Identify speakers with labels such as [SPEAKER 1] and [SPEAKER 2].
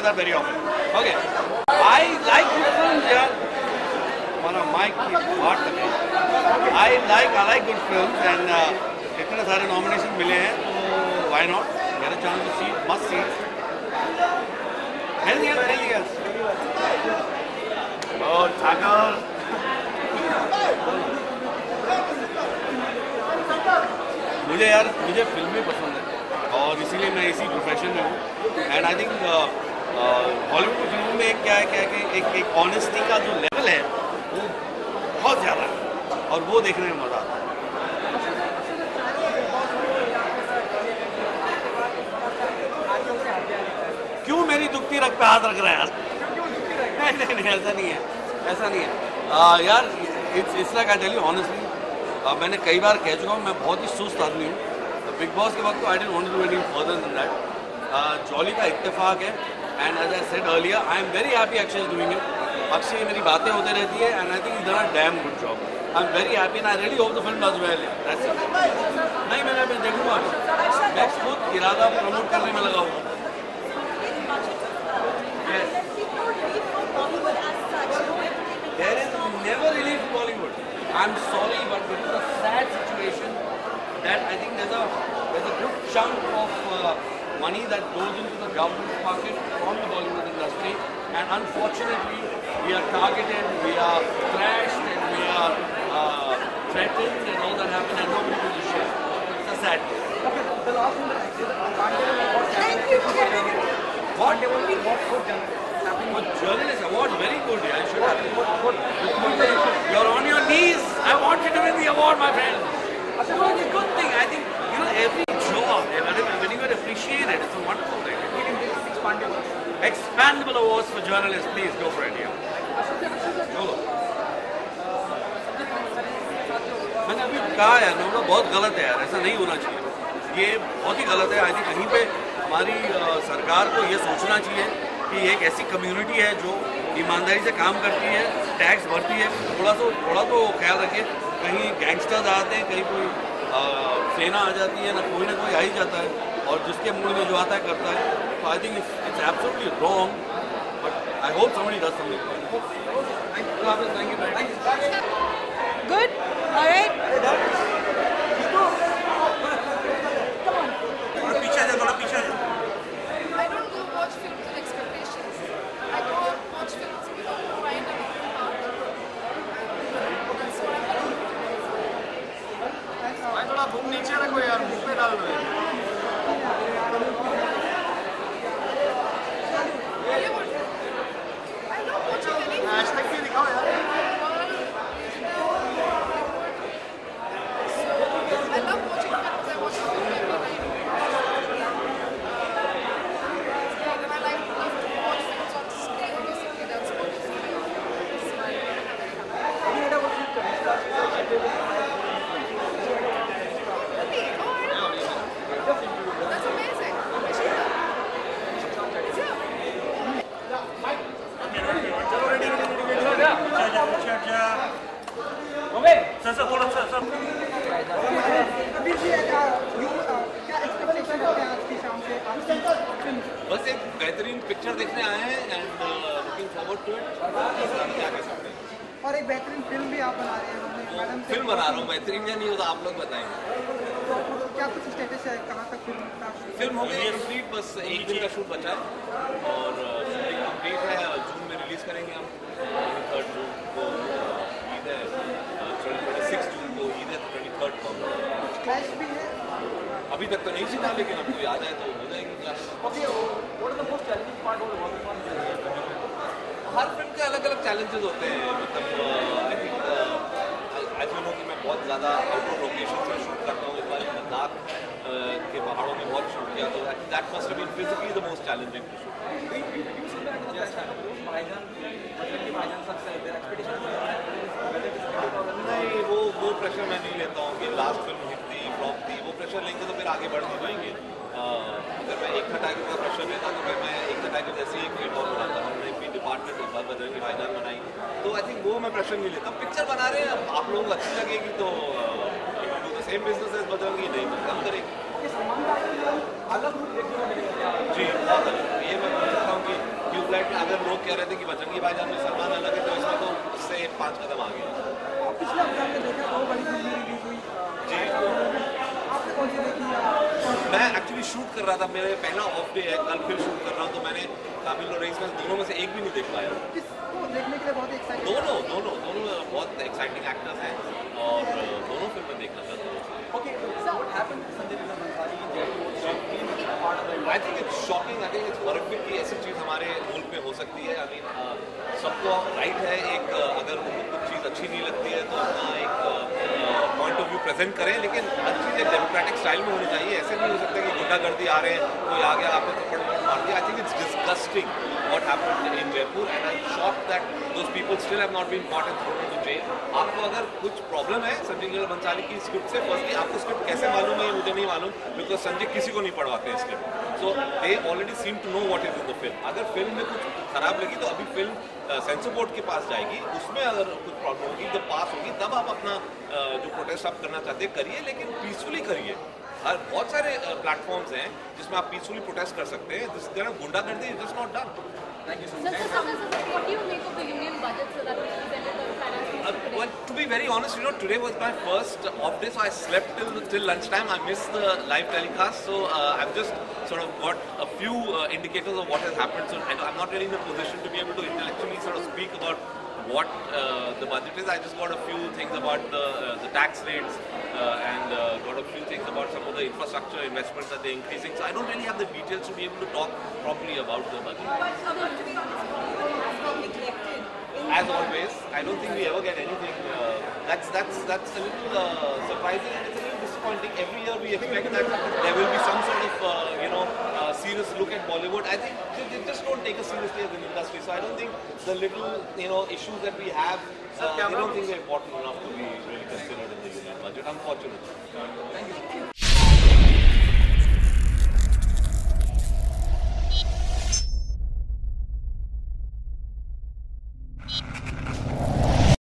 [SPEAKER 1] that very often. Okay. I like good films, yeah. हमारा mic की बात करें. I like good films and इतने सारे nominations मिले हैं तो why not get a chance to see, must see. Anything else? Oh, Thakur. मुझे फिल्में पसंद है और इसीलिए मैं इसी प्रोफेशन में हूँ. एंड आई थिंक हॉलीवुड की फिल्मों में क्या है कि एक ऑनेस्टी का जो लेवल है वो बहुत ज़्यादा है और वो देखने में मज़ा आता है. क्यों मेरी दुखती रग पे हाथ रख रहे हैं यार? नहीं ऐसा नहीं है यार. It's like I tell you honestly, मैंने कई बार कह चुका हूँ मैं बहुत ही सुस्त आदमी हूँ. बिग बॉस के वक्त तो I didn't want to do any further than that. Jolly का इत्तेफाक है and as I said earlier I am very happy Akshay is doing it. Akshay मेरी बातें होती रहती है and I think is done a damn good job. I am very happy and I really hope the film does well. नहीं मैं देखूंगा. मैं खुद इरादा प्रमोट करने में लगा हूँ. There is never relief in Bollywood. I'm sorry, but it is a sad situation that I think there's a good chunk of money that goes into the government pocket from the Bollywood industry, and unfortunately, we are targeted, we are trashed, and we are threatened, and all that happens, and nobody gives a shit. It's a sad thing.
[SPEAKER 2] Okay, the last one is
[SPEAKER 1] what journalist award, very good. Yeah, should have. You're on your knees. I want you to win the award, my friend. It's a good thing. I think every job, when you get appreciated, it's a wonderful thing. Expandable awards for journalists, please go for it. Yeah. चलो. मैंने अभी कहा यार, नोबड़ा बहुत गलत है यार. ऐसा नहीं होना चाहिए. ये बहुत ही गलत है. आई थिंक कहीं पे हमारी सरकार को ये सोचना चाहिए कि एक ऐसी कम्युनिटी है जो ईमानदारी से काम करती है, टैक्स भरती है. थोड़ा तो ख्याल रखिए. कहीं गैंगस्टर्स आते हैं, कहीं कोई सेना आ जाती है, ना कोई आ ही जाता है और जिसके मुंह में जो आता है करता है. तो I think it's absolutely wrong, but I hope somebody does something. Thank you.
[SPEAKER 3] Good, alright.
[SPEAKER 1] थोड़ा पीछे जा.
[SPEAKER 4] I don't go watch films with expectations. I go watch films to find a different part. That's what I'm doing.
[SPEAKER 2] भाई थोड़ा book नीचे रखो यार, book पे डाल दो.
[SPEAKER 4] I love watching any film.
[SPEAKER 2] Hashtag भी दिखाओ यार.
[SPEAKER 4] I love watching films. I watch film every night. And I like to watch films on screen. Basically, that's what is my. Really? Oh, I know. That's amazing.
[SPEAKER 1] बस एक बेहतरीन picture देखने आए हैं and looking forward to it. क्या कह सकते हैं.
[SPEAKER 5] और एक बेहतरीन फिल्म भी आप बना रहे हैं. मैडम
[SPEAKER 1] फिल्म बना रहा हूँ. बेहतरीन या नहीं होता आप लोग बताएंगे.
[SPEAKER 5] क्या कुछ स्टेटस है, कहाँ तक
[SPEAKER 1] फिल्म हो गई कंप्लीट. बस एक दिन का शूट बचा है और शूटिंग कंप्लीट है. जून में रिलीज करेंगे हम. 3 जून को ईद है, 26 जून को ईद है, 23 को
[SPEAKER 5] क्लैश भी है.
[SPEAKER 1] अभी तक तो नहीं सीखा लेकिन अब कोई आ जाए तो हो जाएगी class.
[SPEAKER 2] Okay, what is the most challenging part of working on this?
[SPEAKER 1] हर फिल्म के अलग अलग चैलेंजेस होते हैं. मतलब I think as you know कि मैं बहुत ज़्यादा आउटडोर लोकेशन में शूट करता हूँ. इस बार लद्दाख के पहाड़ों में बहुत शूट किया. तो that must have been physically the most challenging to shoot. नहीं, वो प्रेशर मैं नहीं लेता हूँ कि लास्ट फिल्म हिट थी, फ्लॉप थी. वो प्रेशर लेंगे तो फिर आगे बढ़ नहीं पाएंगे. अगर मैं एक टाइगर का प्रेशर लेता तो फिर मैं एक टाइगर जैसे एक फिल्म और बनाता. हमने अपनी डिपार्टमेंट में बात बदल की भाईजान बनाई. तो आई थिंक वो मैं प्रेशर नहीं लेता. पिक्चर बना रहे हैं, आप लोगों को अच्छी लगेगी तो सेम बिजनेस बदलेंगी, नहीं तो कम करेगी. जी बहुत अलग. ये मैं बोल सकता हूँ कि
[SPEAKER 6] फ्लैट में अगर लोग कह रहे थे कि बजरंगी भाईजान में सलमान अलग है तो इसमें तो उससे 5 कदम आगे है।
[SPEAKER 5] पिछले हफ्ते हमने देखा 2 बड़ी फिल्में रिलीज हुई।
[SPEAKER 6] जी
[SPEAKER 5] आपने कौन सी देखी?
[SPEAKER 6] मैं एक्चुअली शूट कर रहा था, मेरे पहला ऑफ डे है, कल फिर शूट कर रहा हूँ, तो मैंने काबिल और रईस में दोनों में से एक भी नहीं देख पाया।
[SPEAKER 5] किसको देखने के लिए बहुत एक्साइटेड?
[SPEAKER 6] दोनों बहुत एक्साइटिंग एक्टर्स हैं और दोनों फिल्में देखना चाहता हूँ।
[SPEAKER 2] Okay, so what happened to Sanjay Leela Bhansali in Jaipur? Being a part of the
[SPEAKER 6] I think it's shocking, I think it's horrific कि ऐसी चीज़ हमारे मुल्क में हो सकती है। आई मीन सबको राइट है एक अगर उनको कुछ चीज़ अच्छी नहीं लगती है तो अपना एक पॉइंट ऑफ व्यू प्रेजेंट करें, लेकिन हर चीज़ एक डेमोक्रेटिक स्टाइल में होनी चाहिए। ऐसे नहीं हो सकता कि गुंडागर्दी आ रहे हैं, कोई आ गया आपको थप्पड़ मार दिया। I think it's disgusting what happened in Jaipur and I'm shocked that those people still have not been caught and thrown into jail. आपको अगर कुछ प्रॉब्लम है संजय लीला भंसाली की स्क्रिप्ट से, फर्स्टली आपको स्क्रिप्ट कैसे मालूम है ये मुझे नहीं मालूम, बिकॉज संजय किसी को नहीं पढ़वाते हैं script, so they already seem to know what is in the film. अगर फिल्म में कुछ खराब लगी तो अभी फिल्म सेंसर बोर्ड के पास जाएगी, उसमें अगर कुछ प्रॉब्लम होगी जब पास होगी तब आप अपना जो प्रोटेस्ट आप करना चाहते हैं करिए, लेकिन पीसफुली करिए। बहुत सारे प्लेटफॉर्म्स हैं जिसमें आप पीसफुली प्रोटेस्ट कर सकते हैं, जिस तरह गुंडागर्दी is just not done.
[SPEAKER 4] What do you make of the union budget so that we presented the finance?
[SPEAKER 6] Well, to be very honest, today was my first off day, so I slept till lunchtime. I missed the live telecast, so I've just sort of got a few indicators of what has happened. So I'm not really in a position to be able to intellectually sort of speak about what the budget is. I just got a few things about the tax rates and got a few things about some of the infrastructure investments that they're increasing. So I don't really have the details to be able to talk properly about the budget. As always, I don't think we ever get anything. That's a little surprising and it's a little disappointing. Every year we expect that there will be some sort of serious look at Bollywood. I think they just don't take us seriously as an industry. So I don't think the little issues that we have, they don't think they're important enough to be really considered in the union budget. Unfortunately.
[SPEAKER 2] Thank you.